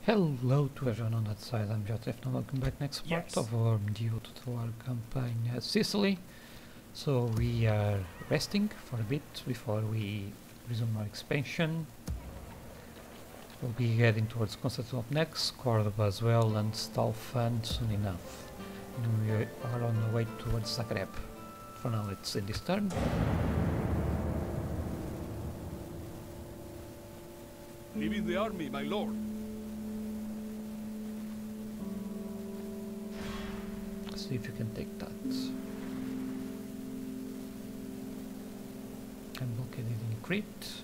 Hello to everyone on that side, I'm M2TW and welcome back next part of our M2TW campaign at Sicily. So we are resting for a bit before we resume our expansion. We'll be heading towards Constantinople next, Cordoba as well, and Staufen soon enough. And we are on the way towards Zagreb. For now let's end this turn. Leaving the army, my lord. See if you can take that. I'm located in Crete.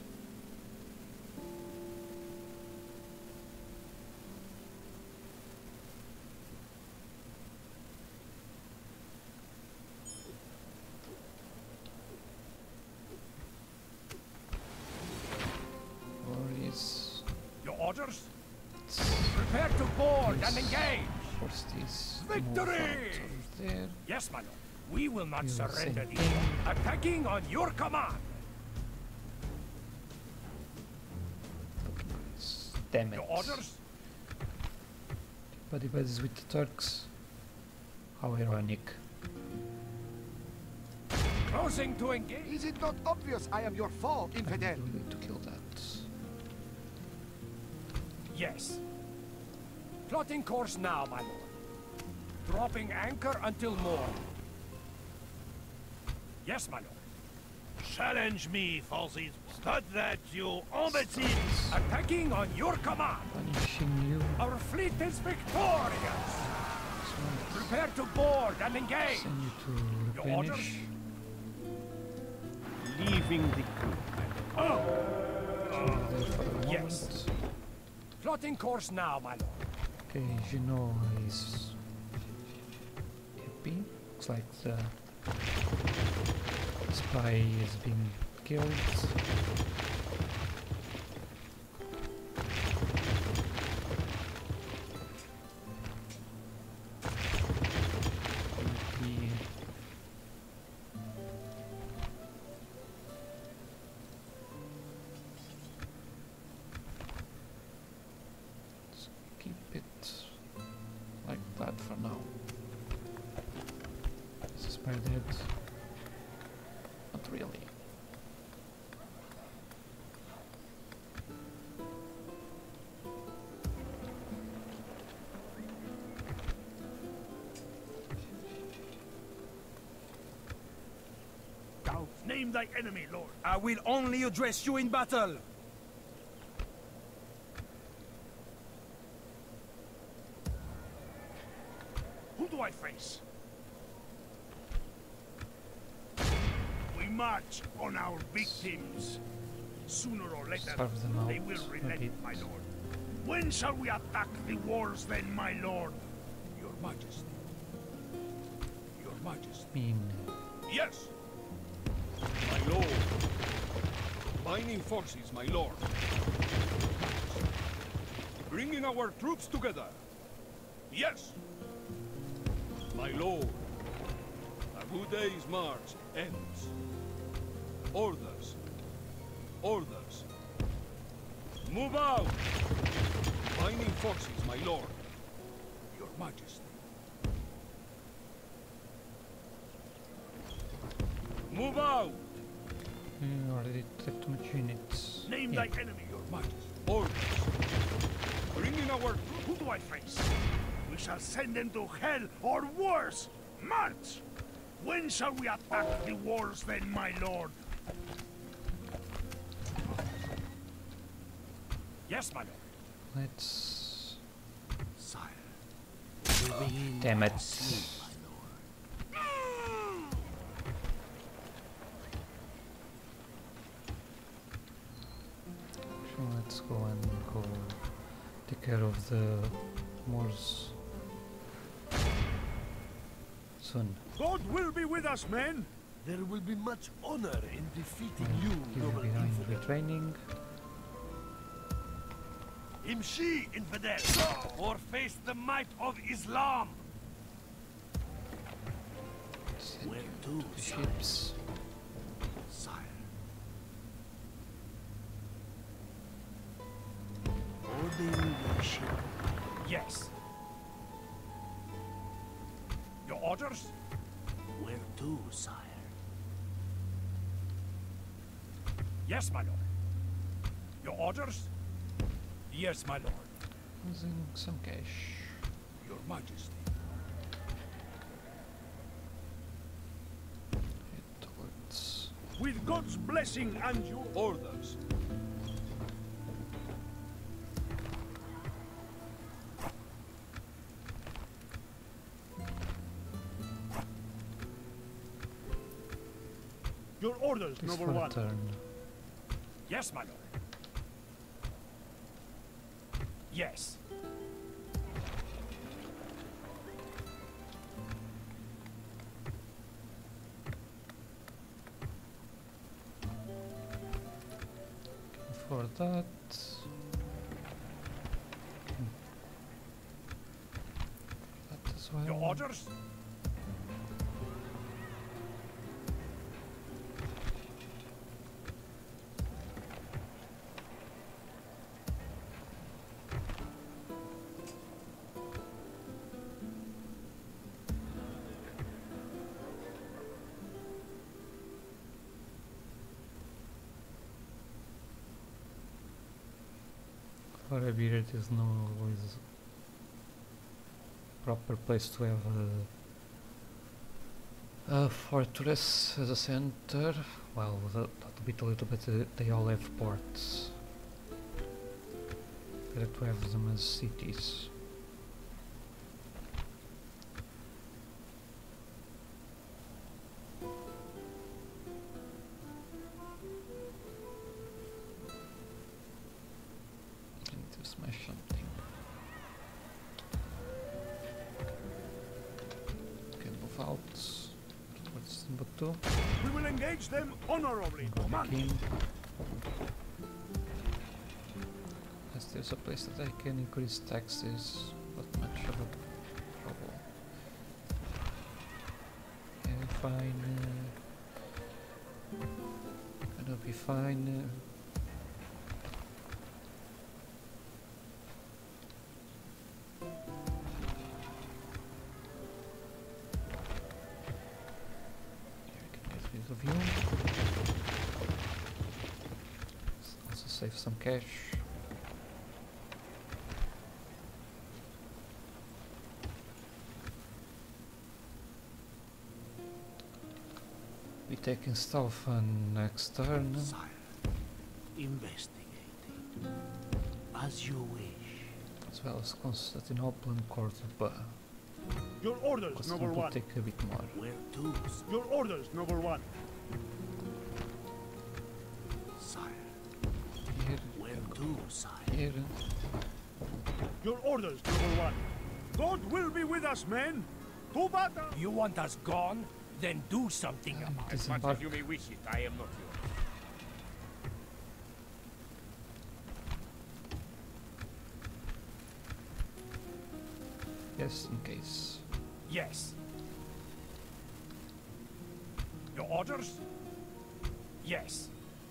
Where is... Your orders? Prepare to board and engage! Force these Victory! there. Yes, my lord. We will not You surrender same these. thing. Attacking on your command! Damn it. Your orders? Buddy buddies with the Turks. How ironic. Closing to engage. Is it not obvious I am your foe, infidel? We need to kill that. Yes. Plotting course now, my lord. Dropping anchor until morn. Yes, my lord. Challenge me, falsies. Start that, you imbeciles! Attacking on your command. Punishing you. Our fleet is victorious. Prepare to board and engage. Send you to Your orders? replenish. Leaving the crew. There for a Yes. moment. Plotting course now, my lord. Okay, Gino is happy. Looks like the spy is being killed. Let's keep it like that for now. Is the spy dead? Not really. Name thy enemy, Lord. I will only address you in battle. Who do I face? We march on our victims. Sooner or later, Starve them out they will a relent, bit. my lord. When shall we attack the walls then, my lord? Your Majesty. Your Majesty. Mean. Yes. My lord. Mining forces, my lord. Bringing our troops together. Yes. My lord. A good day's march ends. Orders. Orders. Move out! Mining forces, my lord. Your Majesty. Move out! We already took too much units. Name Yeah. thy enemy, Your Majesty. Orders. Bringing our... Who do I face? We shall send them to hell or worse! March! When shall we attack the walls then, my lord? Yes, my lord. Let's... Sire. Damn it. So let's go and take care of the Moors soon. God will be with us, men! There will be much honor in defeating Leave you, noble behind infidel. retraining. Imshi, infidel! Or face the might of Islam! Send Where you to, the sire? ships. Sire. building the ship. Yes. Your orders? Where to, sire? Yes, my lord. Your orders? Yes, my lord. Losing some cash. Your Majesty. Head towards. With God's blessing and your Orders. your orders, Please noble for a one. turn. Yes, my lord. Yes. For that. That as well. Your orders? For a beer it is not always proper place to have a fortress as a center. Well, that bit a little bit, they all have ports. Better to have them as cities. I need to smash something. Okay, move out towards Timbuktu. We will engage them honorably, Go back command. in. As there's a place that I can increase taxes, not much of a trouble. Yeah, fine. Gonna be fine. Here we can get rid of you. Also save some cash. We taking Staufen next turn. Sire, investigating. As you wish. As well as Constantinople and Cordoba. Your orders, noble Constantinople one. take a bit more. Where to? Your orders, noble one. Sire, Here, where to, sire? here. Your orders, noble one. God will be with us, men. To battle! You want us gone? Then do something about it. As much Disembark. as you may wish it, I am not yours. Yes, in case. Yes. Your orders? Yes.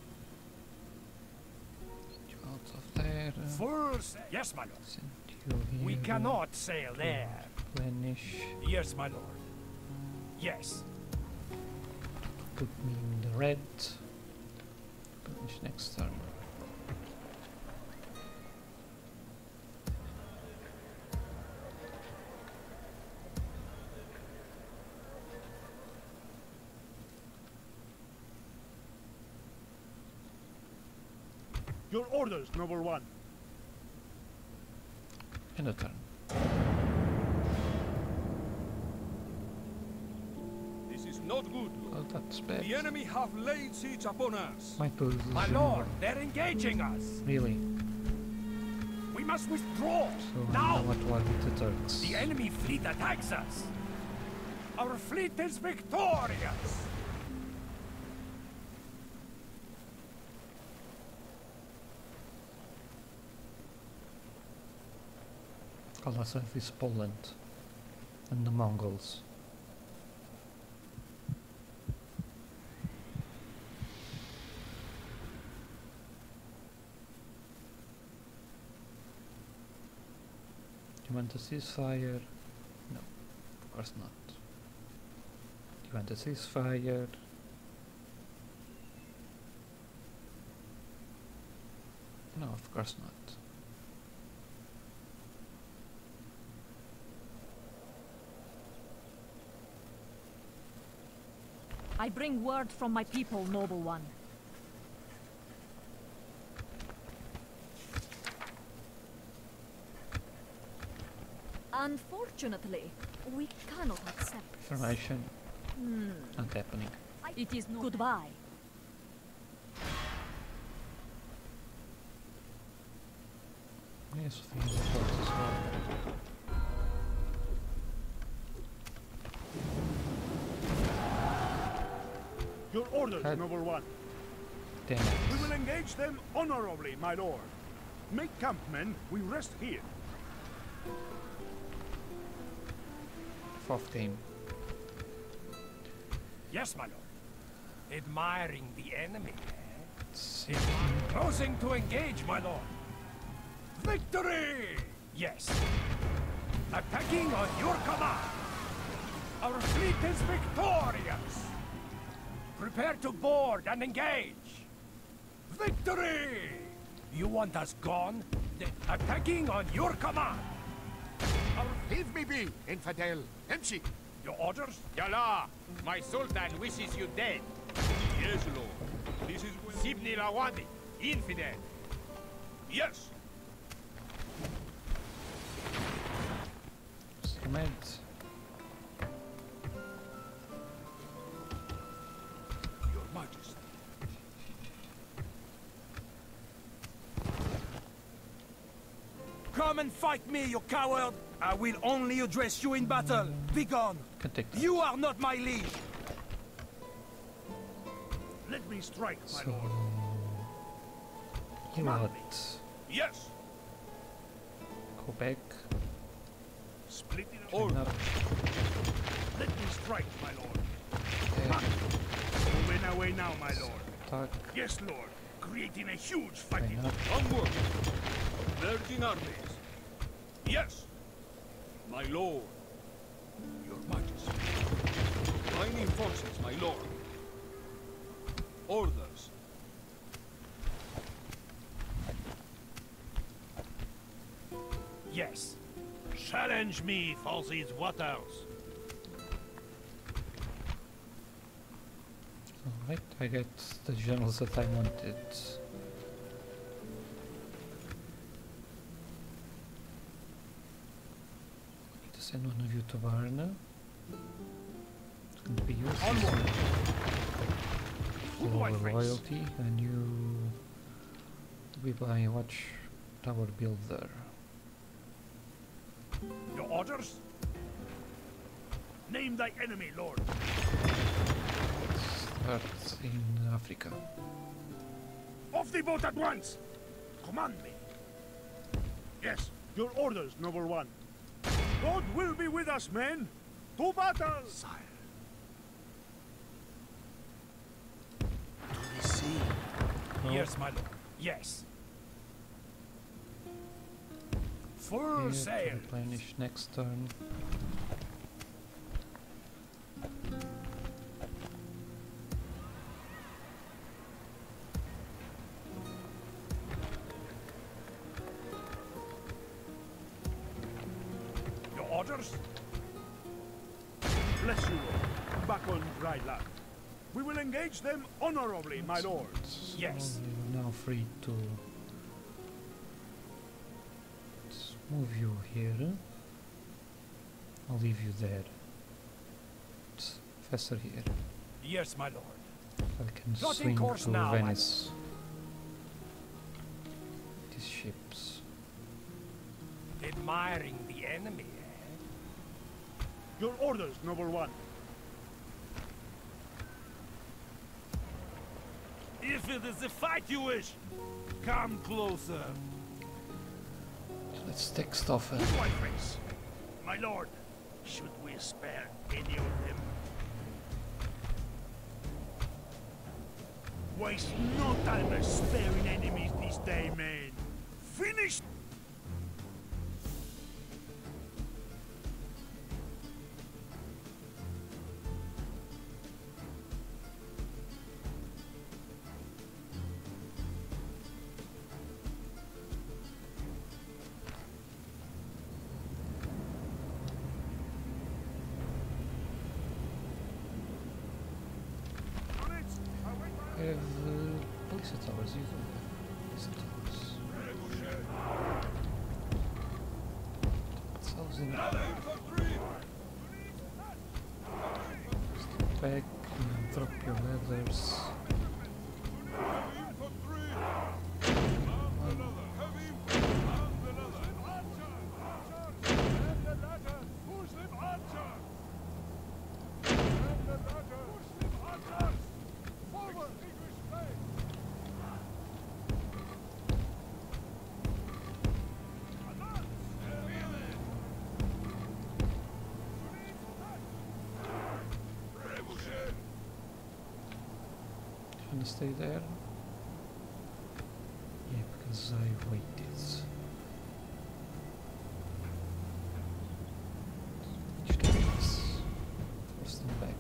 You out of there. Full yes, my lord. Send you here. We cannot sail there. Replenish. Yes, my lord. Yes. Put me in the red. Replenish next turn. Your orders, noble one. End of turn. This is not good. Oh, that's bad. The enemy have laid siege upon us. Might lose My you lord, more. they're engaging us. Really? We must withdraw. So Now! now what war with the Turks? The enemy fleet attacks us. Our fleet is victorious. Kalasov is Poland. And the Mongols. You want a ceasefire? No, of course not. You want a ceasefire? No, of course not. I bring word from my people, noble one. Unfortunately, we cannot accept this. Information not happening. It is no goodbye. Yes, I think that as well. Your orders, Head. noble one. Damn We it. will engage them honorably, my lord. Make camp, men. We rest here. Fourth game. Yes, my lord. Admiring the enemy, eh? See. Closing to engage, my lord. Victory! Yes. Attacking on your command. Our fleet is victorious. Prepare to board and engage. Victory! You want us gone? Attacking on your command. Leave me be, infidel. Empty. Your orders? Yala, my sultan wishes you dead. Yes, lord. This is Sibni Lawandi, infidel. Yes. Cement. Your Majesty. Come and fight me, you coward! I will only address you in battle. Be gone! Can take that. You are not my liege! Let me strike, my So, lord. you Command what? Yes. Go back. Split it up. Clean up. Let me strike, my lord. There. Moving away now, my lord. Attack. Yes, lord. Creating a huge fighting. Clean up. Onward. Merging armies. Yes. My lord. Your Majesty. Joining forces, my lord. Orders. Yes. Challenge me for these waters. Alright, I get the generals that I wanted. Need to send one of you to Varna. It's going to be used Onward. for White race. royalty, and you will be buying a watch tower builder. Your orders? Name thy enemy, lord. Start in Africa. Off the boat at once. Command me. Yes, your orders, noble one. God will be with us, men. To battle! Sire. To the sea. Yes, my lord. Yes. Full Here to sail. replenish next turn. Your orders? Bless you, lord. Back on dry land. We will engage them honorably, my lord. So Yes. you're now free to let's move you here. I'll leave you there. It's faster here. Yes, my lord. I can Plotting swing course to now, my Venice. These ships. Admiring the enemy, eh? Your orders, noble one. If it is a fight you wish, come closer. Let's take Staufen. White race. My lord, should we spare any of them? Waste no time sparing enemies this day, men. Finish! as usual. Distance. 1,000. Step back and drop your ladders. Gonna stay there? Yeah, because I waited. Which takes force them back.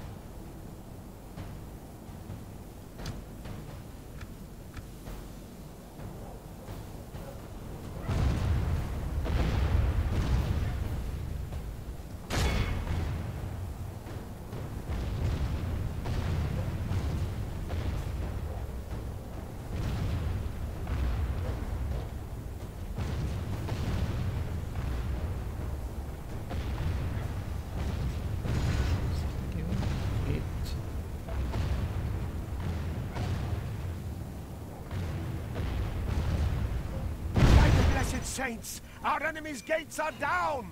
Saints, our enemy's gates are down!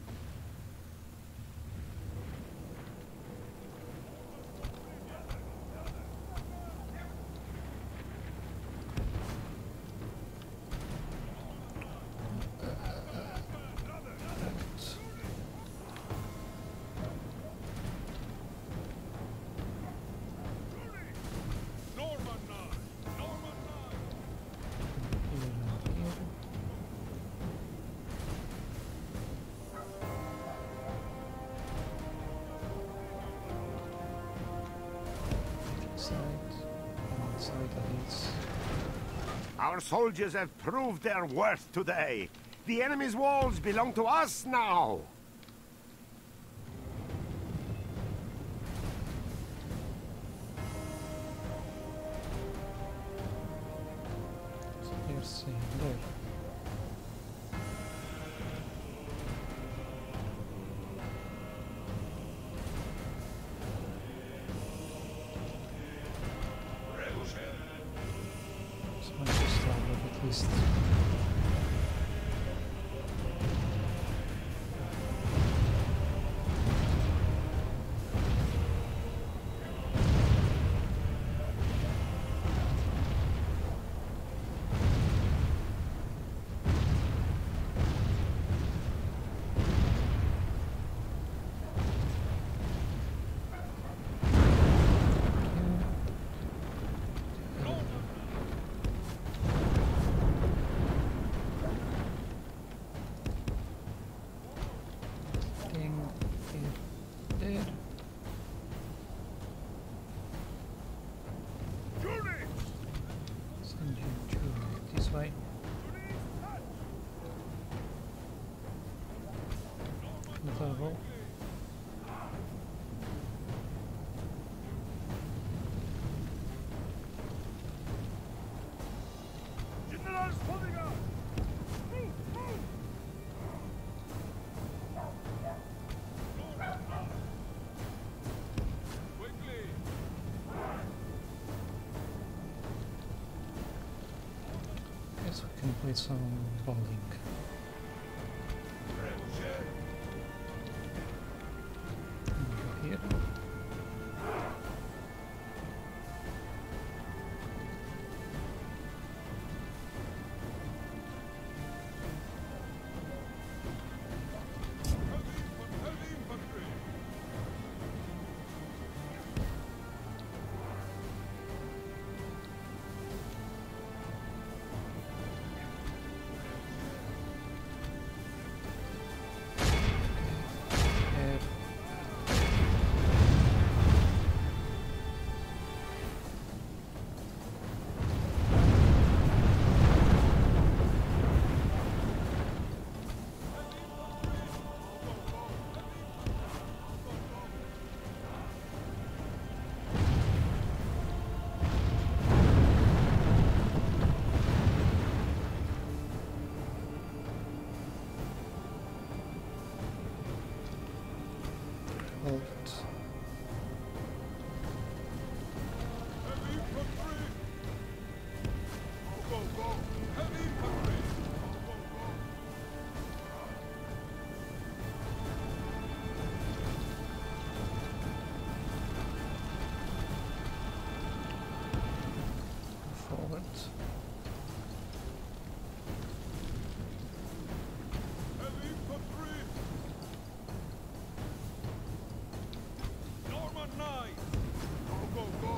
Our soldiers have proved their worth today. The enemy's walls belong to us now. So here's there. At least. Way. Another roll. Guess we can play some bowling. Go here. Halt. Heavy infantry! Go, go, go! Heavy infantry! Go, go, go! Forward. Heavy infantry! Norman knights! Go, go, go!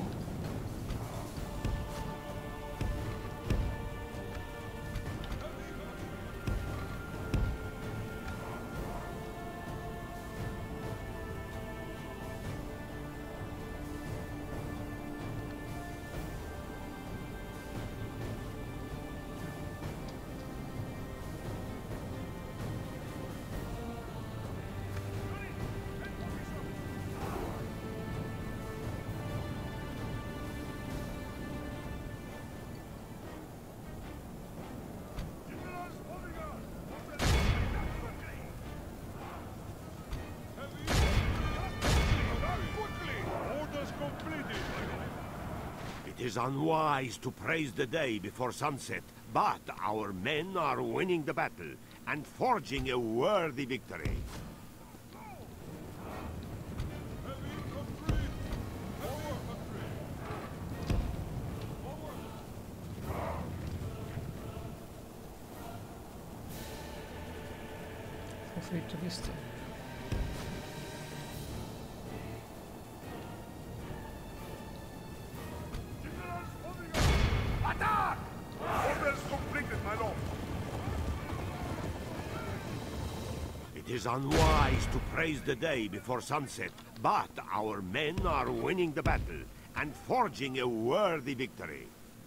Heavy infantry! Generals Odegaard! Heavy infantry! Quickly! Orders completed! It is unwise to praise the day before sunset, but our men are winning the battle and forging a worthy victory. Heavy infantry! Heavy infantry! Forward! Feel free to listen. Generals Odegaard! Attack! Orders completed, my lord! It is unwise to praise the day before sunset, but our men are winning the battle and forging a worthy victory.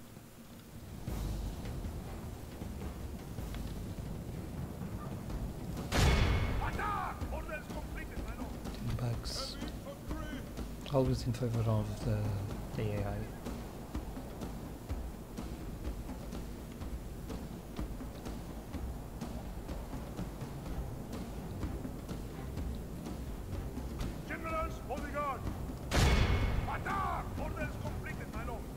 Attack! Orders completed, my lord! Team backs. Heavy infantry! Always in favor of the AI. Generals Odegaard! Attack! Orders completed, my lord!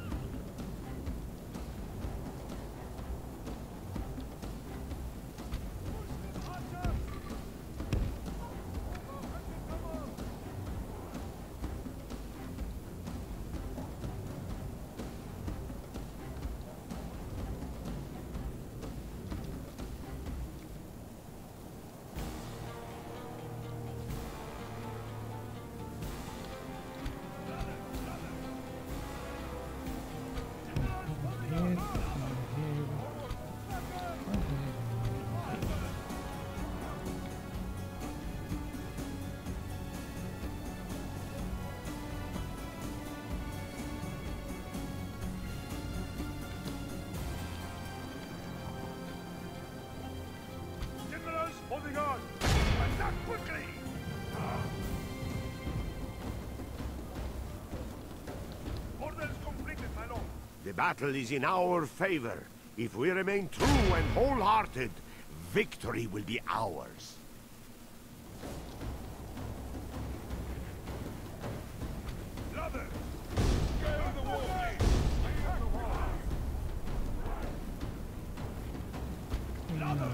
Generals Odegaard! Attack quickly! Orders completed, my lord! The battle is in our favor. If we remain true and wholehearted, victory will be ours. Brother! Scale the wall, please! Change.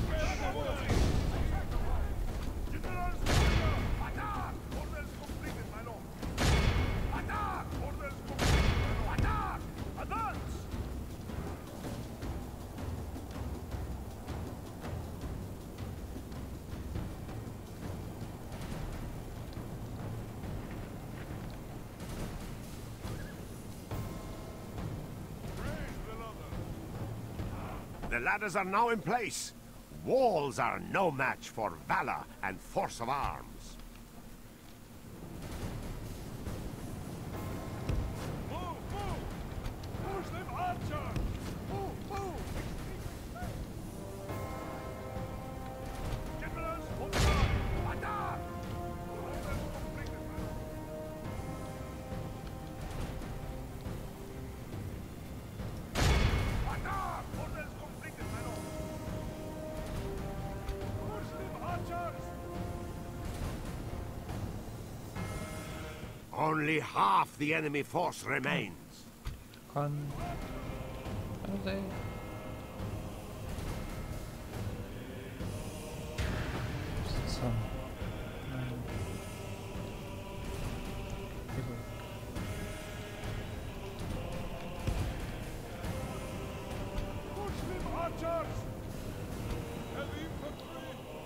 Generals Odegaard! Attack! Orders completed, my lord! Attack! Orders completed, my lord! Attack! Advance! Raise the ladder! The ladders are now in place. Walls are no match for valor and force of arms. Move! Move! Push them, archer! Move! Move! Generals, Odegaard! Attack! Orders completed, my lord! Attack! Orders completed, my lord! Push them, archers! Only half the enemy force remains. Are they? Some people. Muslim archers! Heavy infantry!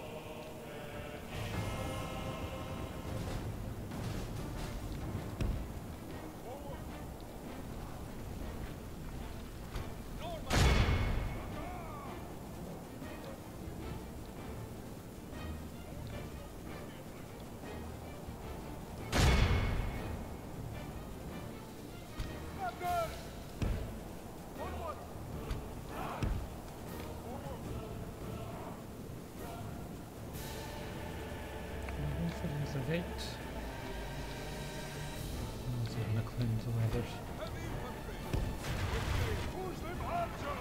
Right. Even a clean to weather. Muslim archer!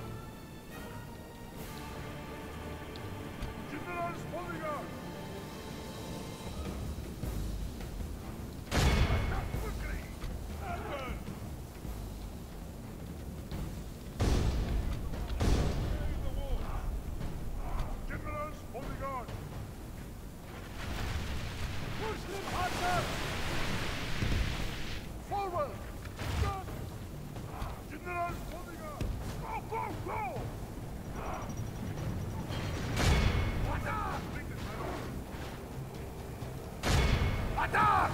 General's bodyguard! Attack quickly! Advance! The wall! General's bodyguard! Muslim archer! Forward! Gun! General's bodyguard! Go, go, go! Attack! Attack!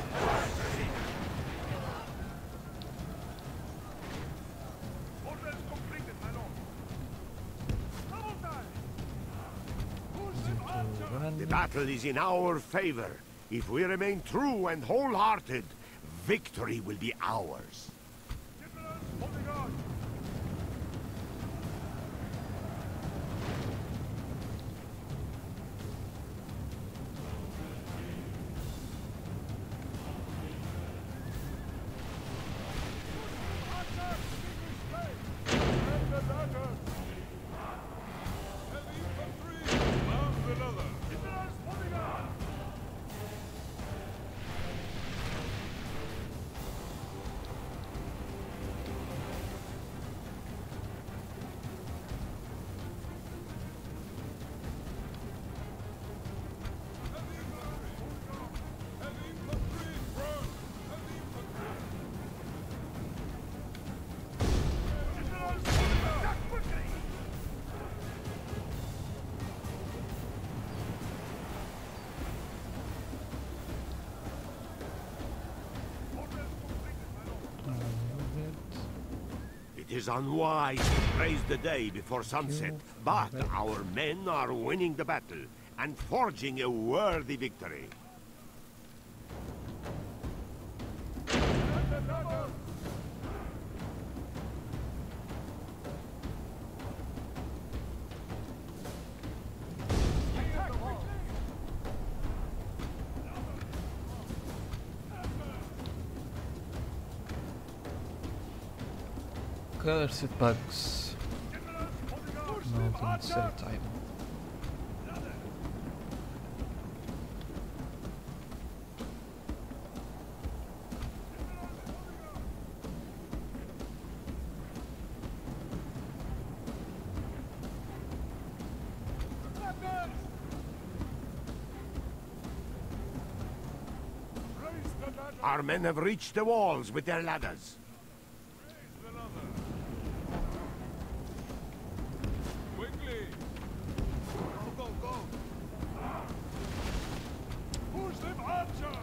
Orders completed, my lord. Double time! Muslim archer! The battle is in our favor. If we remain true and wholehearted, victory will be ours. General's bodyguard! Archer! And the daggers! Heavy infantry! Mount another! General's bodyguard! It is unwise to praise the day before sunset, but our men are winning the battle and forging a worthy victory. Color setbacks. Not in cell time. Our men have reached the walls with their ladders. Quickly! Go, go, go! Muslim archer!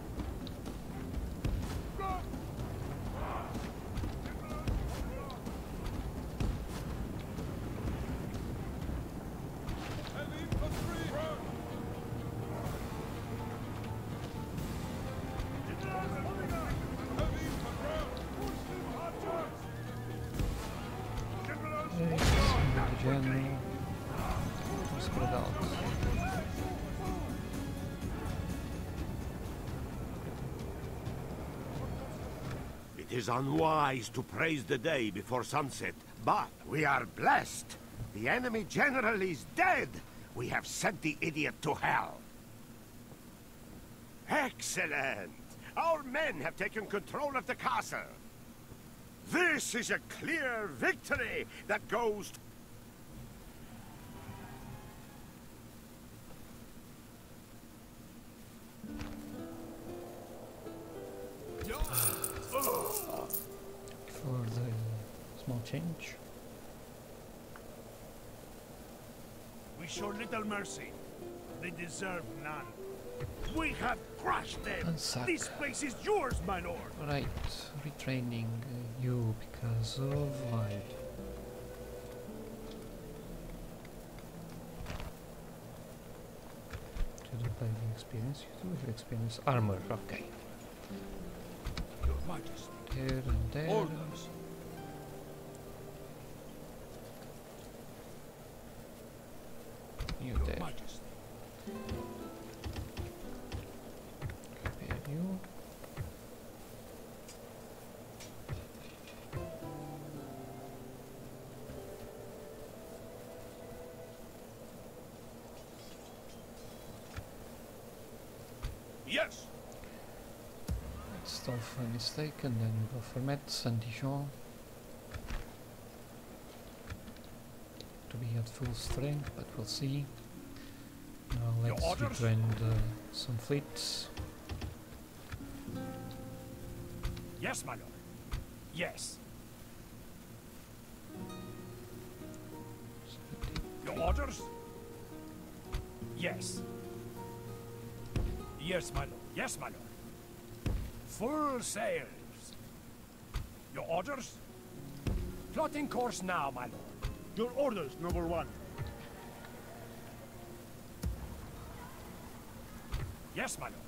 Go! Heavy infantry! Front! Heavy infantry! Muslim archers! General. Spread out. It is unwise to praise the day before sunset, but we are blessed. The enemy general is dead. We have sent the idiot to hell. Excellent! Our men have taken control of the castle. This is a clear victory that goes to for the small change. We show little mercy. They deserve none. We have crushed them. And sack. This place is yours, my lord. Right, retraining you because of life. To the playing experience, you do have experience armor, okay. Your Majesty. There and there. Orders. You Your there. Majesty. Repair you. Yes. Staufen is taken, then we go for Metz and Dijon. To be at full strength, but we'll see. Now let's orders? retrain some fleets. Yes, my lord. Yes. Your orders? Yes. Yes, my lord. Yes, my lord. Full sails. Your orders? Plotting course now, my lord. Your orders, noble one. Yes, my lord.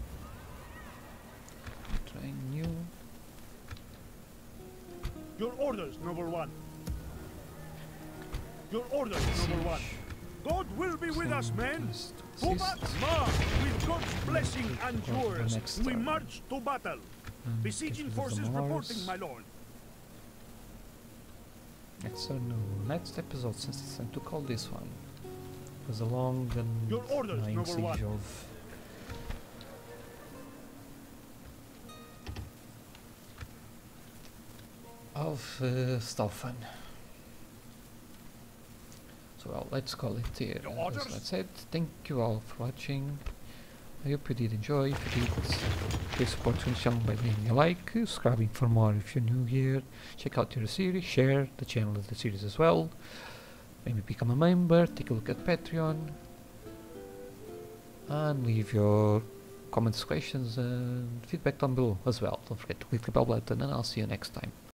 Train you. Your orders, noble one. Your orders, noble one. God will be with us, men. Combat march with God's blessing and yours. We march to battle. Besieging forces reporting, my lord. Next next episode, since it's time to call this one. It was a long and Your orders, annoying noble one. siege of Staufen. So well, let's call it here. Your As orders? I said, thank you all for watching. I hope you did enjoy. If you did, please support the channel by leaving a like, subscribing for more if you're new here. Check out your series, share the channel of the series as well. Maybe become a member, take a look at Patreon. And leave your comments, questions and feedback down below as well. Don't forget to click the bell button and I'll see you next time.